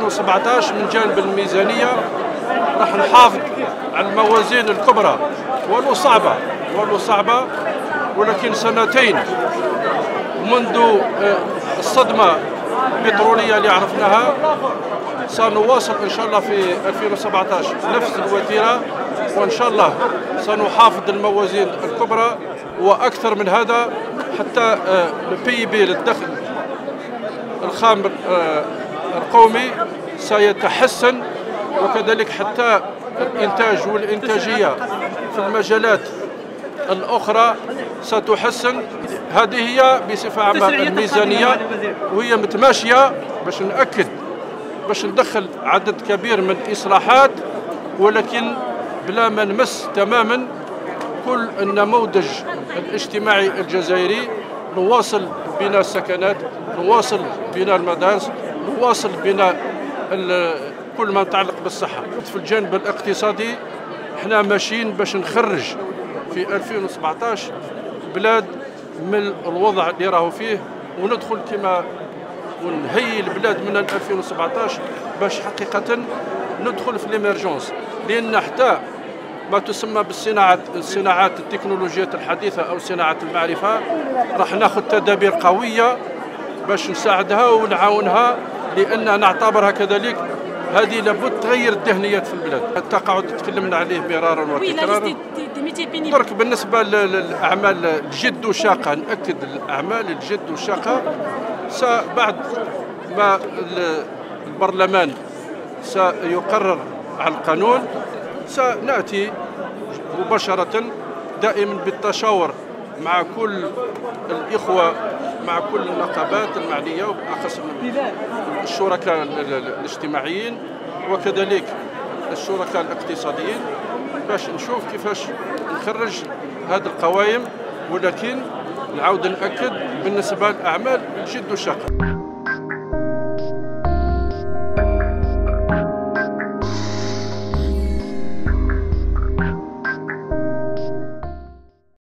2017 من جانب الميزانية راح نحافظ على الموازين الكبرى، ولو صعبة ولكن سنتين منذ الصدمة البترولية اللي عرفناها سنواصل إن شاء الله في 2017 نفس الوتيرة، وإن شاء الله سنحافظ الموازين الكبرى وأكثر من هذا، حتى البي بي للدخل الخام القومي سيتحسن، وكذلك حتى الإنتاج والإنتاجية في المجالات الأخرى ستحسن. هذه هي بصفة عامة الميزانية، وهي متماشية باش ندخل عدد كبير من الإصلاحات، ولكن بلا ما نمس تماما كل النموذج الاجتماعي الجزائري. نواصل بناء السكنات، نواصل بناء المدارس، نواصل بناء كل ما يتعلق بالصحة. في الجانب الاقتصادي احنا ماشيين باش نخرج في 2017 بلاد من الوضع اللي راهو فيه، وندخل كما ونهيئ البلاد من 2017 باش حقيقة ندخل في الإميرجونس، لأن حتى ما تسمى بالصناعات التكنولوجيات الحديثة أو صناعة المعرفة راح ناخذ تدابير قوية باش نساعدها ونعاونها، لأن نعتبرها كذلك هذه لابد تغير الذهنيات في البلاد. التقاعد تكلمنا عليه مرارا وتكرارا. درك بالنسبة للأعمال الجد والشاقة، نأكد الأعمال الجد والشاقة بعد ما البرلمان سيقرر على القانون سنأتي مباشرة دائما بالتشاور مع كل الإخوة، مع كل النقابات المعنية، وبالأخص الشركاء الاجتماعيين وكذلك الشركاء الاقتصاديين، باش نشوف كيفاش نخرج هذه القوائم، ولكن نعاود نأكد بالنسبة للأعمال الجد والشاقة.